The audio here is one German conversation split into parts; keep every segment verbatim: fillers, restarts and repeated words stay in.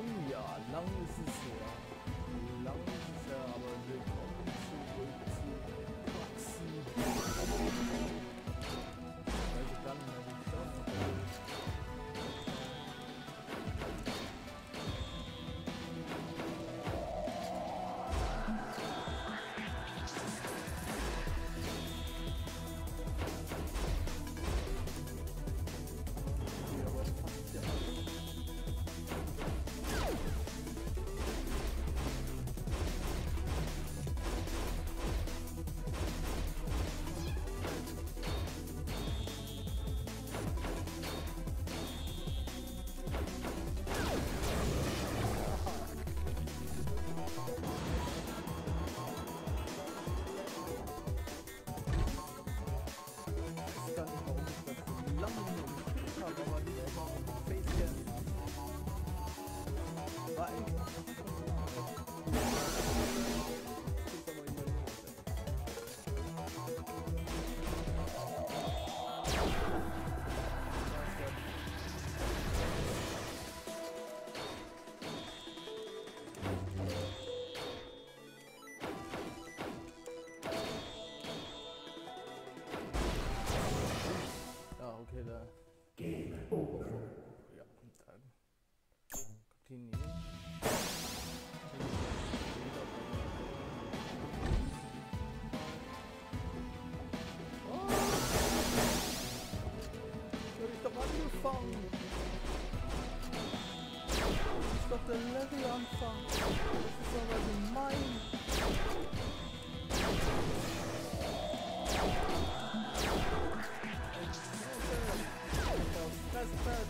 Oh ja, lang ist es her. Lang ist es her, aber willkommen zurück zu Praxi. Also dann mal die Stadt. Okay, da. Game over. Ja, und dann continuieren. Oh! Hab ich doch angefangen! Das ist doch der Levelanfang! Das ist aber gemein! Press, press.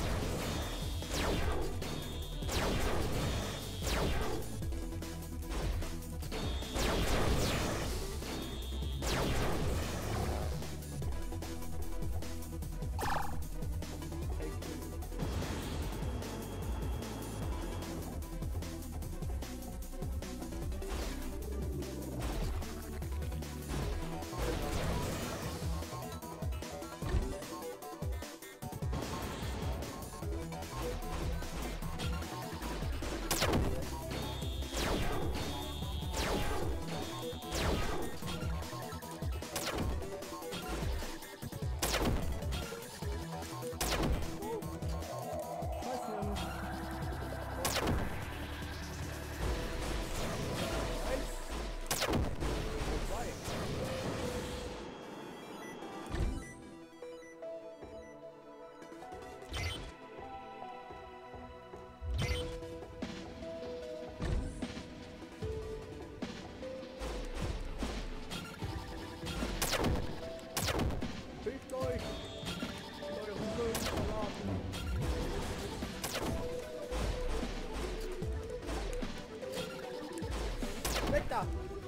Weg da!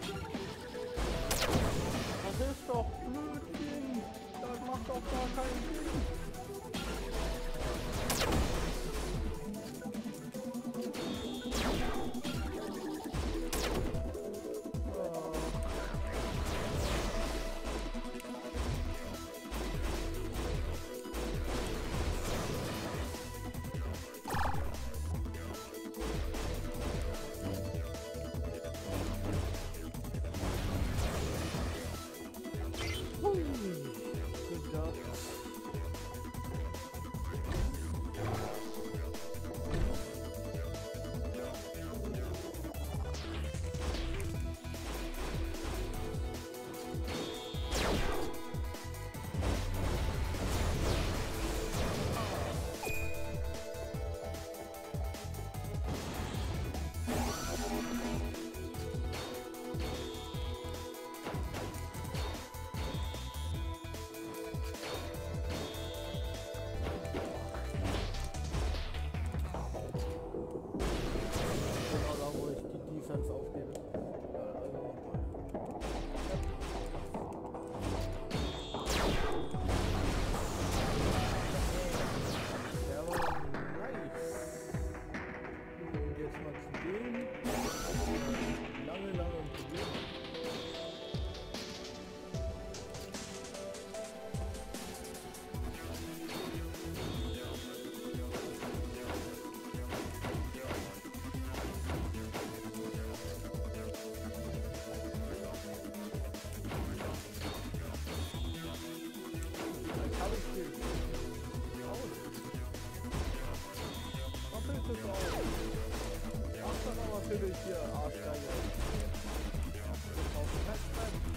Das ist doch Blödsinn! Das macht doch gar keinen Sinn! Good job. Defense aufgebe. Der war nice. Und jetzt mal zu dem. Lange, lange probiert. es auch. Mach dann aber natürlich hier Arschgeige. Auf dem Festbrett.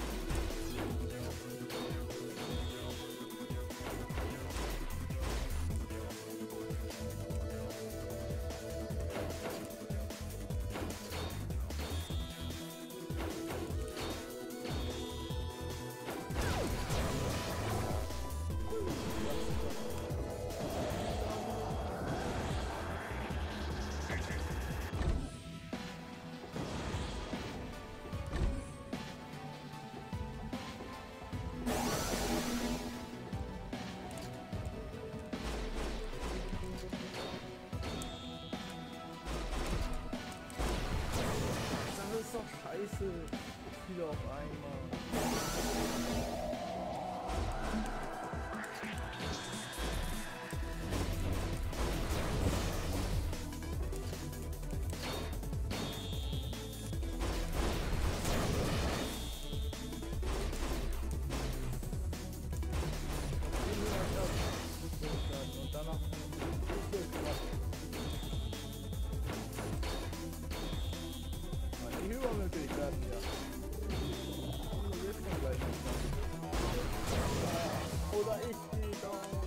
Das ist doch scheiße. Viele auf einmal. Und danach die Übermöglichkeiten, ja. Und jetzt kommt gleich noch. Oder ich gehe down.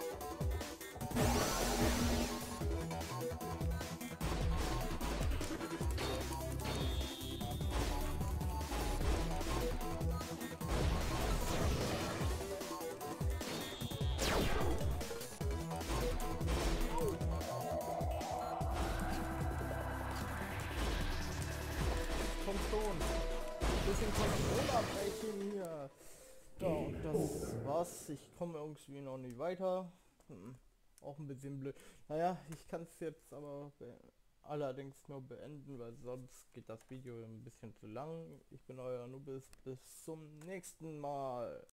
Kommt schon. Bisschen Kontrolle abbrechen hier. Ja, und das war's. Ich komme irgendwie noch nicht weiter. Hm, auch ein bisschen blöd. Naja, ich kann es jetzt aber allerdings nur beenden, weil sonst geht das Video ein bisschen zu lang. Ich bin euer Nubis. Bis zum nächsten Mal.